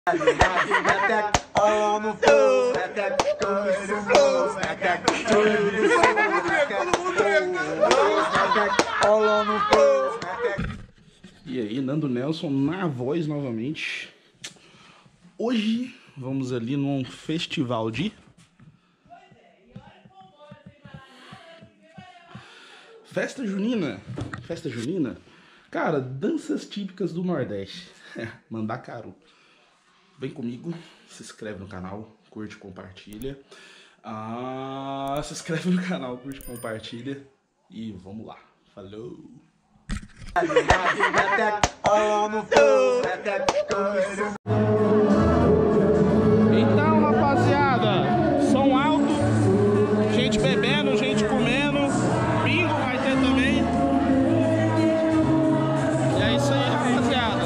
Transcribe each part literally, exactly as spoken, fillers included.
E aí, Nando Nelson na voz novamente. Hoje vamos ali num festival de festa junina. Festa junina? Cara, danças típicas do Nordeste. Mandacaru. Vem comigo, se inscreve no canal, curte, compartilha. Ah, se inscreve no canal, curte, compartilha. E vamos lá. Falou! Então, rapaziada, som alto, gente bebendo, gente comendo, bingo vai ter também. E é isso aí, rapaziada.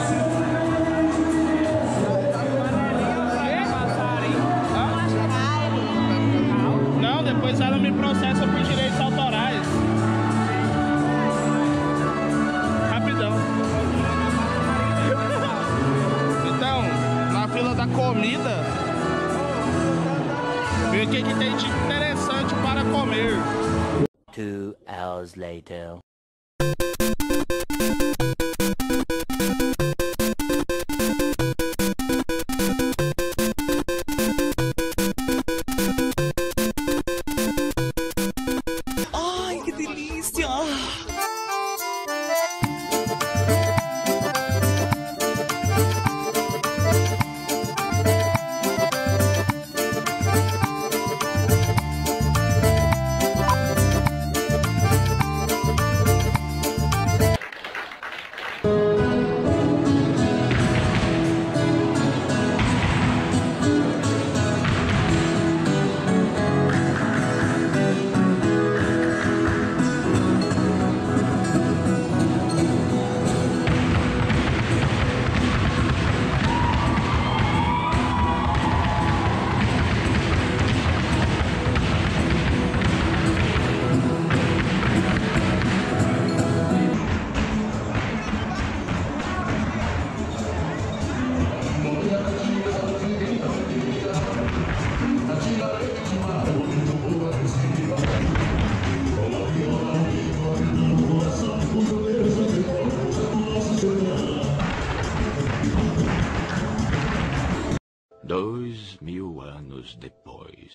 Não, depois ela me processa por direitos autorais. Da comida, ver o que, que tem de interessante para comer. Two hours later. Ai, que delícia! Dois mil anos depois.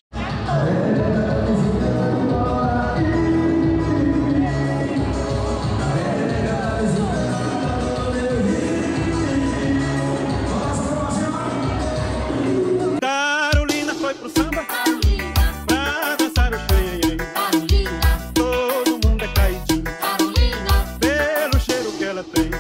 Carolina foi pro samba pra dançar o xenhen. Todo mundo é caidinho pelo cheiro que ela tem.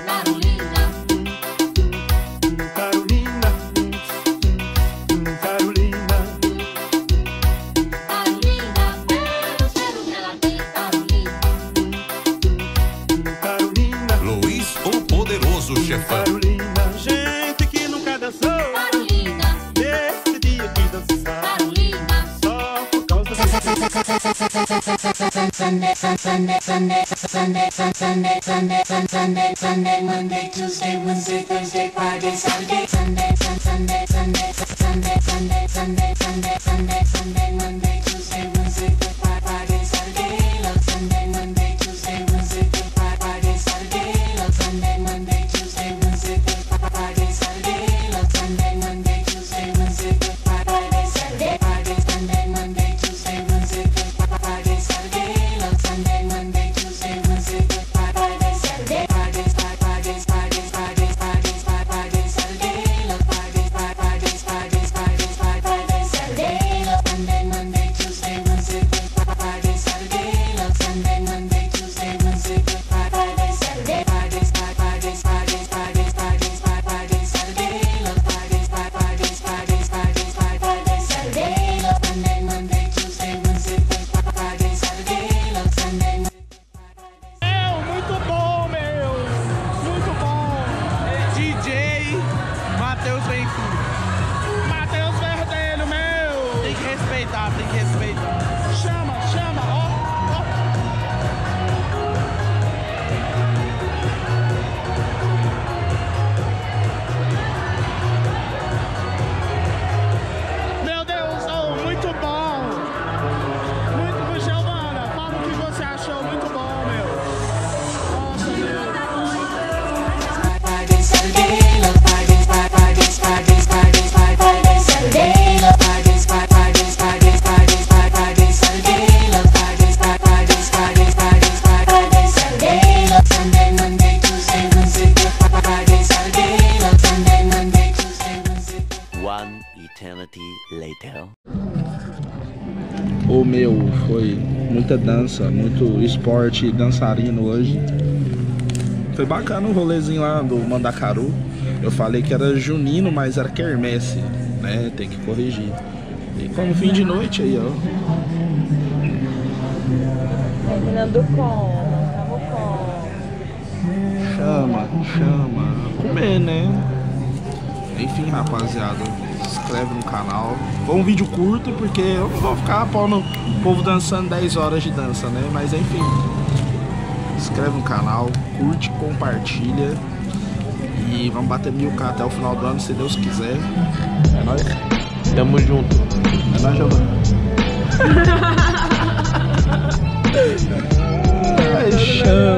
Carolina, gente que nunca dançou. Carolina, nesse dia que dançar. Carolina, só por causa Sunday, Sunday, Sunday, Sunday, Sunday, Sunday, Sunday, Sunday, Sunday, Monday, Tuesday, Wednesday, Thursday, Friday, Saturday, Sunday, Sunday, Sunday, Sunday, Sunday, Sunday, Sunday, Sunday, Sunday, Monday, Tuesday, Wednesday, Friday, Saturday, love Sunday, Monday, Tuesday, Wednesday, Friday, Saturday, love Sunday, Monday, Tuesday, Wednesday, Friday, Saturday, love Sunday, Monday, Tuesday, Wednesday, Friday, Saturday, Friday, Sunday, Monday, Tuesday, Wednesday, Friday, Saturday, love Sunday, Monday, Tuesday, Wednesday, Friday, Saturday, Fridays, Fridays, Fridays, Fridays, Fridays, Fridays, Saturday, love Fridays, Fridays. One eternity later. Ô meu, foi muita dança, muito esporte dançarino hoje. Foi bacana o rolezinho lá do Mandacaru. Eu falei que era junino, mas era quermesse, né? Tem que corrigir. E como fim de noite aí, ó. Terminando com, tamo com. Chama, chama. Comer, né? Enfim, rapaziada, se inscreve no canal. Foi um vídeo curto, porque eu não vou ficar pondo o povo dançando dez horas de dança, né? Mas enfim, se inscreve no canal, curte, compartilha. E vamos bater mil K até o final do ano, se Deus quiser. É nóis. Tamo junto. É nóis, Giovana. Ai, chama.